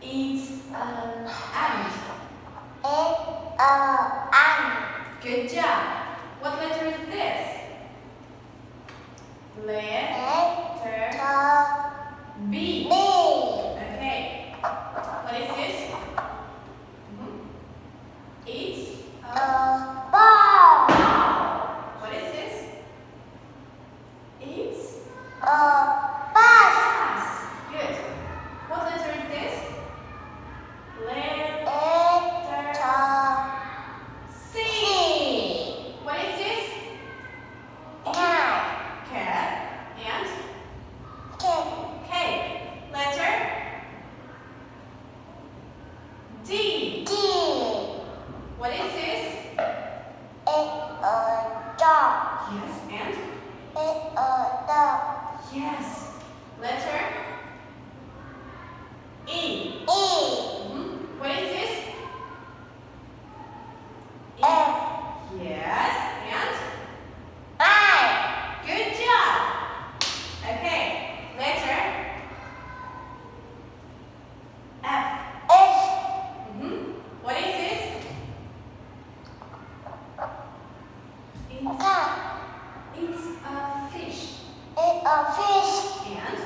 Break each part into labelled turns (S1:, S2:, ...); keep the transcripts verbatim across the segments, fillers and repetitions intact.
S1: It's an ant.
S2: It's an ant.
S1: Good job. What letter is this? Letter B.
S2: B.
S1: Okay. What is this? Mm-hmm. It's a
S2: A ball.
S1: ball. What is this? It's
S2: A bus.
S1: bus. Good. What letter is this? Letter
S2: Letter
S1: C.
S2: C.
S1: What is this?
S2: Cat.
S1: Cat and
S2: Cat.
S1: cake. Letter D.
S2: D.
S1: What is this?
S2: It's a dog.
S1: Yes, and
S2: It's a dog.
S1: yes. Letter E.
S2: E.
S1: Mhm. What is this?
S2: F.
S1: Yes, and
S2: I.
S1: good job. Okay, letter F.
S2: F.
S1: Mhm. What is this? It's,
S2: Cat.
S1: it's a fish.
S2: It's a fish.
S1: And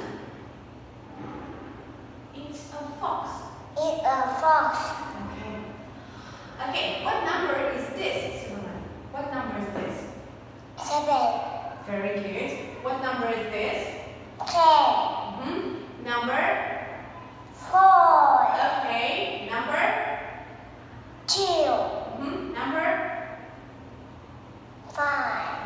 S1: it's a fox.
S2: It's a fox.
S1: Okay. Okay, what number is this, Simona? What number is this?
S2: Seven.
S1: Very good. What number is this?
S2: Ten.
S1: Mm-hmm. Number?
S2: Four.
S1: Okay. Number?
S2: Two.
S1: Mm-hmm. Number?
S2: Five.